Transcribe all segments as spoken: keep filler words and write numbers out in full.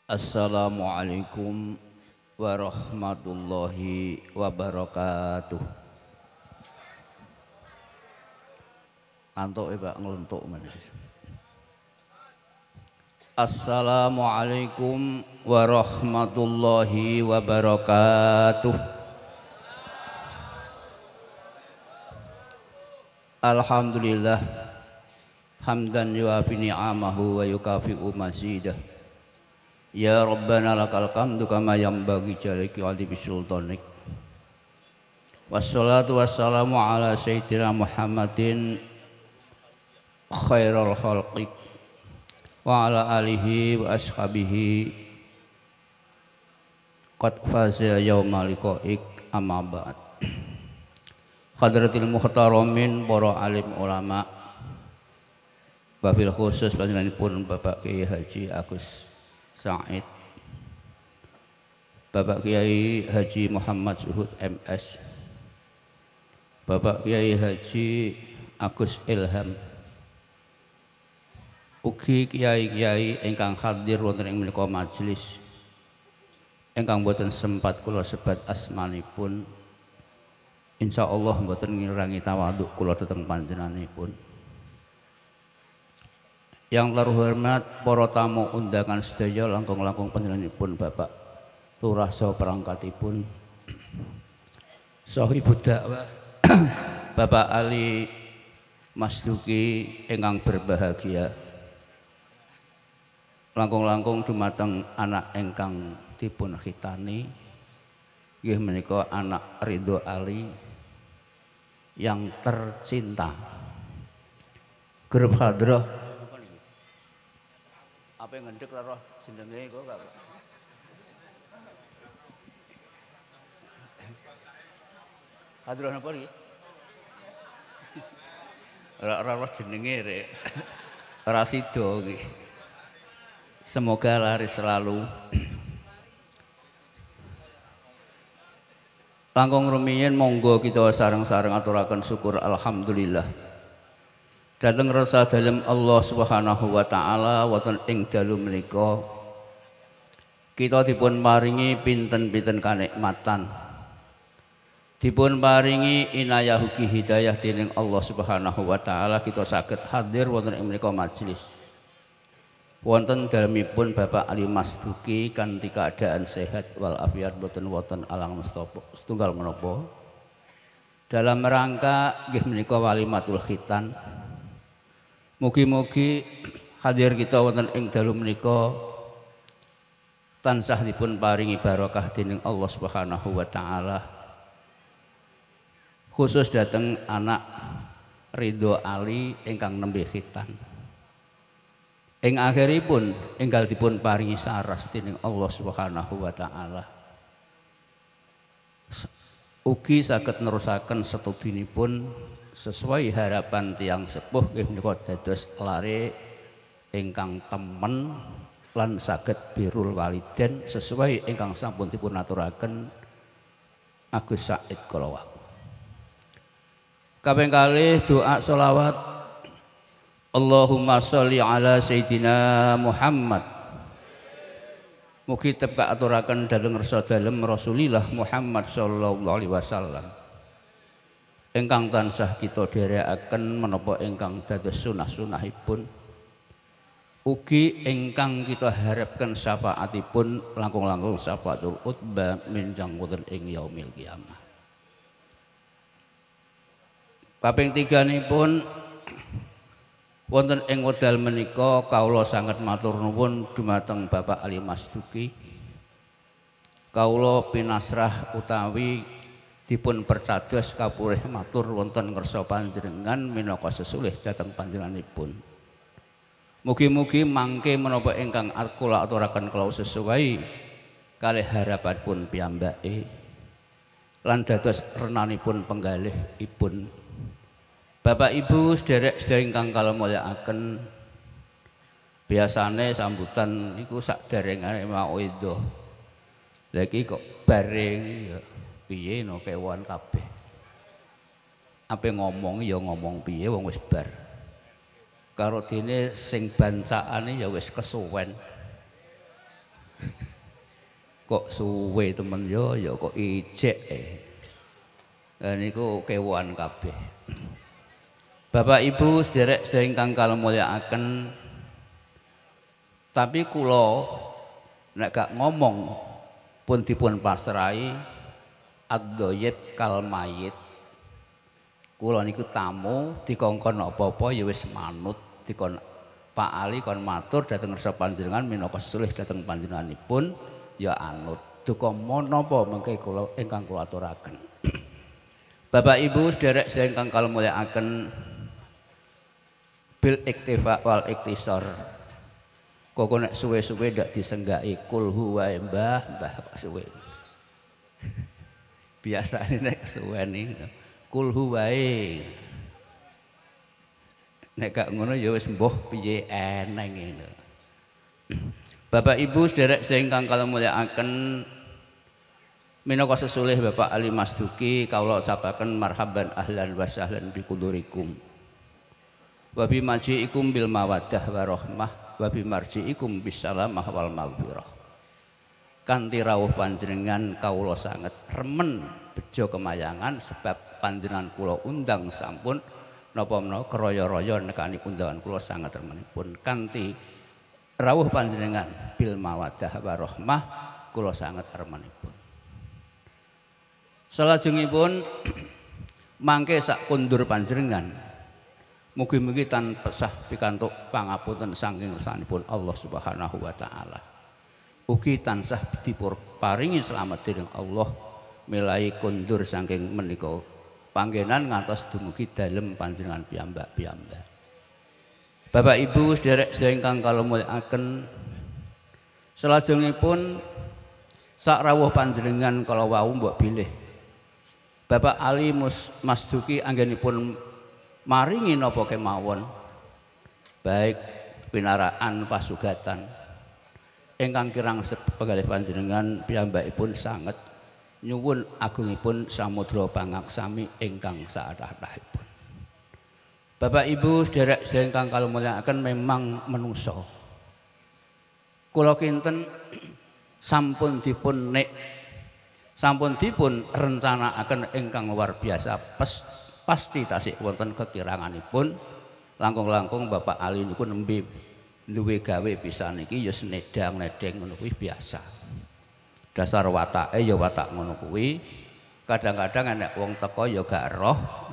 Assalamualaikum warahmatullahi wabarakatuh. Antuk Pak ngeluntuk meneh. Assalamualaikum warahmatullahi wabarakatuh. Alhamdulillah hamdan yuafi ni'amahu wa yukafi'u mazidah. Ya Rabbana lakal hamdu kama yanbaghi jalali qadri bisultanik. Wassalatu wassalamu ala sayyidina Muhammadin khairul khalqi wa ala alihi wa ashabihi qad faza yauma liqa'ik amma ba'd. Hadratil muhtaramin para alim ulama, wabil khusus panjenenganipun Bapak Kiai Haji Agus Said, Bapak Kiai Haji Muhammad Zuhud M S, Bapak Kiai Haji Agus Ilham, ugi kiai-kiai ingkang hadir wonten ing menika majelis ingkang boten sempat kula sebat asmanipun. Insyaallah boten ngirangi tawaduk kula dhateng panjenenganipun. Yang terhormat para tamu undangan sedaya langkung-langkung panjenenganipun Bapak Lurah saha perangkatipun, Shahibud Dakwah Bapak Ali Masduki ingkang berbahagia, langkung-langkung dumateng anak ingkang dipun khitani nggih menika anak Ridho Ali yang tercinta. Grup hadrah apa yang ngendek lah roh jenenge kok gak hadrah napa iki ora roh jenenge rek ora sida iki. Semoga laris selalu. Langkung rumiyin monggo kita sareng-sareng aturaken syukur alhamdulillah dhateng rasa dalem Allah Subhanahu wa taala wonten ing dalu menika kita dipun paringi pinten-pinten kanikmatan, dipun paringi inayah ugi hidayah dening Allah Subhanahu wa taala kita saged hadir wonten ing menika majelis wonten dalemipun Bapak Ali Masduki kanthi keadaan sehat wal afiat boten wonten alang nastapa setunggal menapa dalam rangka nggih menika walimatul khitan. Mugi-mugi hadir kita wonten ing dalu menika tansah dipun paringi barokah dening Allah Subhanahu wa taala. Khusus dhateng anak Ridho Ali ingkang nembe khitan. Ing akhiripun enggal dipun paringi saras dening Allah Subhanahu wa taala. Ugi saged nerusaken setudinipun sesuai harapan tiang sepuh nggih menika dados lare ingkang temen lan saged birrul waliden sesuai ingkang sampun dipun aturaken Agus Said kala wau. Kaping kalih doa sholawat Allahumma sholli ala Sayyidina Muhammad. Mugi tep kaaturaken dhateng rasa dalem Rasulillah Muhammad sallallahu alaihi wasallam. Ingkang tansah kita dherekaken menapa ingkang dados sunah-sunahipun, ugi ingkang kita harapkan syafaatipun langkung-langkung syafaatul utba menjang wonten ing yaumil qiyamah. Kaping tiganipun wonten ing wedal menika kawula sanget matur nuwun dumateng Bapak Ali Masduki. Kawula pinasrah utawi dipun percados kapurih matur wonten ngersa panjenengan minangka sesulih dhateng panjenenganipun. Mugi-mugi mangke menapa ingkang kula aturaken kula sesuai kalih harapanipun piyambake lan dados renanipun penggalihipun Bapak Ibu sederek sedherek ingkang kala mulyakaken. Biasane sambutan niku sakderengane mau itu. Lah iki kok bareng ya piye no kewan kabeh. Ape ngomong ya ngomong piye wong wis bar. Karo dene sing bansakane ya wis kesuwen. kok suwe temen yo ya kok ijek e. Lah niku kewan kabeh. Bapak Ibu sederek ingkang kala mulyakaken, tapi kula nek gak ngomong pun dipun pasrahi ad-dhayyib kal mayit. Kula niku tamu dikongkon apa-apa ya wis manut, dikon Pak Ali kon matur dhateng ngarsa panjenengan minangka sulih dhateng panjenenganipun ya anut. Duka menapa mengke kula ingkang kula aturaken. Bapak Ibu sederek ingkang kala mulyakaken, bil iktifa wal iktisar. Kok nek suwe-suwe ndak disenggaki kul huwa mbah, mbah kok suwe. Biasane nek suweni kul huwae. Nek gak ngono ya wis mbuh piye eneng ngono. Bapak Ibu sederek ingkang kala mulyakaken, minangka sesulih Bapak Ali Masduki kawula sapaken marhaban ahlan wa sahlan bi kudurikum. Wa bi maji'ikum bil mawaddah wa rahmah wa bi marji'ikum bis salamah wal maghfirah. Kanthi rawuh panjenengan kawula sanget remen bejo kemayangan sebab panjenengan kula undang sampun napa menawa kraya-raya nekani undangan kula sanget remenipun. Kanthi rawuh panjenengan bil mawaddah wa rahmah kula sanget remenipun. Salajengipun mangke sak kundur panjenengan mugi-mugi tanpa sah pikantuk pangapunten saking ngersanipun Allah Subhanahu wa taala. Ugi tansah dipur paringi slamet dening Allah milai kundur saking menika panggenan ngantos dumugi dalem panjenengan piyambak-piyambak. Bapak Ibu sederek ingkang kala mulyakaken, salajengipun sak rawuh panjenengan kala wau mbok bilih Bapak Ali Masduki anggenipun maringi napa kemawon baik pinaraan pasugatan ingkang kirang sepenggalih panjenengan piyambakipun sanget nyuwun agungipun samudra pangaksami ingkang saathah-athahipun. Bapak Ibu sederek ingkang kala mulyakaken, memang menungsa kula kinten sampun dipun nek sampun dipun rencanakaken ingkang luar biasa pes, pasti tasih wonten kekiranganipun. Langkung-langkung Bapak Ali niku nembe duwe gawe pisan niki ya senedang-nedeng ngono kuwi biasa. Dasar watake ya watak ngono kuwi. Kadang-kadang nek wong teko ya gak roh.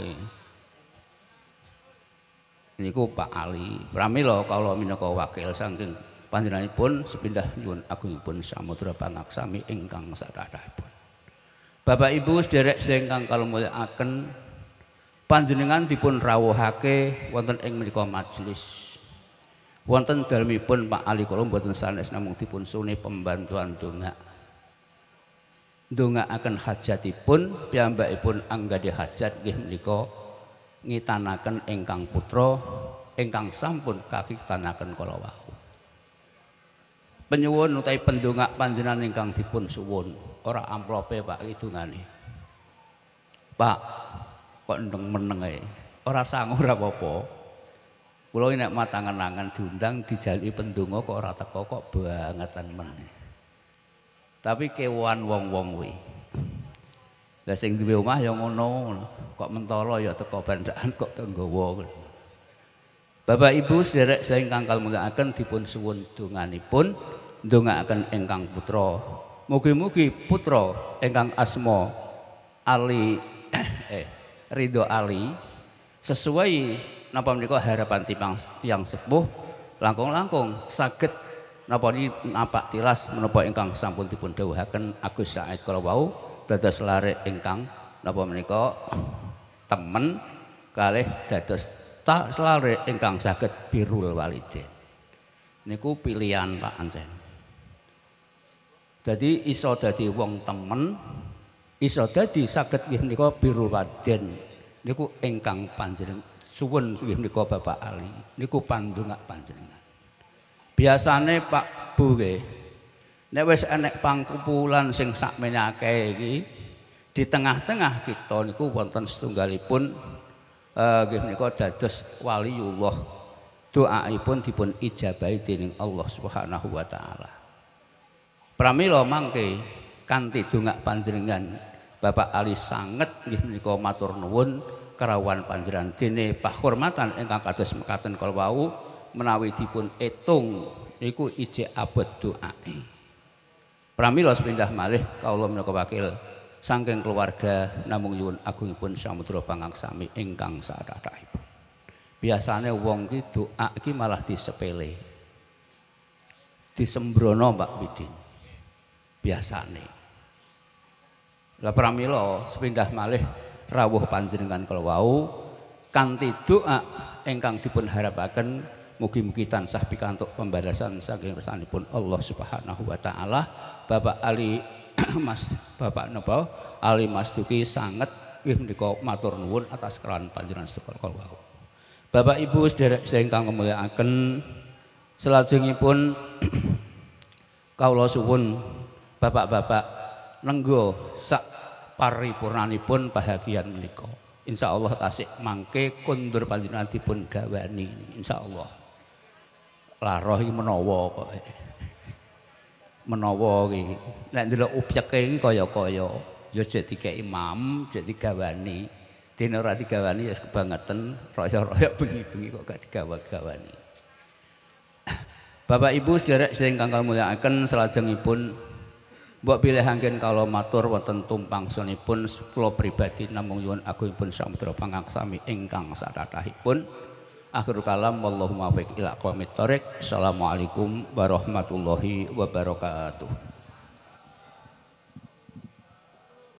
Niku Pak Ali. Pramila kawula minangka wakil saking panjenenganipun sepindah nyuwun agungipun samudra pangaksami ingkang sadahdahipun. Bapak Ibu sederek ingkang kala mulyakaken, panjenengan dipun rawuhake wonten ing menika majelis. Wonten dalemipun Pak Ali kula mboten sanes namung dipun suni pembantuan donga. Ndongaaken hajatipun piyambakipun anggadhe hajat nggih menika ngitanaken ingkang putra ingkang sampun kakitanaken kala wau. Penyuwun utawi pendongak panjenengan ingkang dipun suwun, ora amplope Pak kidungane. Pak kok ndeng meneng ae. Ora sangu ora apa-apa. Kula nek matangen-angen diundang dijaliki pendonga kok ora teko kok bangetan meneh. Tapi kewan wong-wong kuwi. Lah sing duwe omah ya ngono, kok mentala ya teko banjakan kok nggawa. Bapak Ibu sederek ingkang kala mulyakaken dipun suwun donganipun ndongaaken ingkang putra. Mugi-mugi putra ingkang asma Ali eh Ridho Ali sesuai napa menika harapan timbang tiyang sepuh langkung-langkung saged napa napak tilas menapa ingkang sampun dipun dawuhaken Agus Said kala wau dados lare ingkang napa menika temen kalih dados tak lare ingkang saged birrul walidain. Niku pilihan Pak Ancen. Jadi iso dadi wong temen, iso dadi saged nggih menika birrul walidain. Niku ingkang panjenengan suwun nggih menika Bapak Ali. Niku pandongak panjenengan. Biasane Pak Bu nggih nek wis enek pangkumpulan sing sakmene akeh iki di tengah-tengah kita niku wonten setunggalipun nggih uh, menika dados waliullah. Doaipun dipun ijabahi dening Allah Subhanahu wa taala. Pramila mangke kanthi dongak panjenengan Bapak Ali sanget nggih menika matur nuwun kerawan panjenengan dene pahormatan ingkang kados mekaten kala wau menawi dipun etung niku ijek abot doae. Pramila sepindah malih kawula menika wakil saking keluarga namung nyuwun agungipun samudra pangangsami ingkang sakathahipun. Biasane wong ki doa iki malah disepele. Disembrono Mbak Widin. Biasane. Lah pramila sepindah malih rawuh panjenengan kala wau kanthi doa ingkang dipun harapaken mugi-mugi tansah pikantuk pembalasan saking kersanipun Allah Subhanahu wa taala. Bapak Ali Mas Bapak napa Ali Masduki sanget nggih menika matur nuwun atas kerawan panjenengan sedaya kala wau. Bapak Ibu sedherek ingkang kamulyakaken, salajengipun kawula suwun bapak-bapak nenggo sak paripurnanipun bahagian menika. Insyaallah tasik mangke kondur panjenengan dipun gawani insyaallah. Laroh iki menawa kok. Menawa iki nek ndelok objeke iki kaya-kaya ya jek dikeki imam, jek digawani. Dene ora digawani ya kebangetan, raya-raya bengi-bengi kok gak digawa-gawani. Bapak Ibu sedherek ingkang kamulyakaken, salajengipun mbok pilihaken kala matur wonten tumpangsunipun kula pribadi namung nyuwun agungipun samudra pangangsami ingkang sakathahipun. Akhirul kalam wallahu muwaffiq ila aqwamit thoriq. Assalamualaikum warahmatullahi wabarakatuh.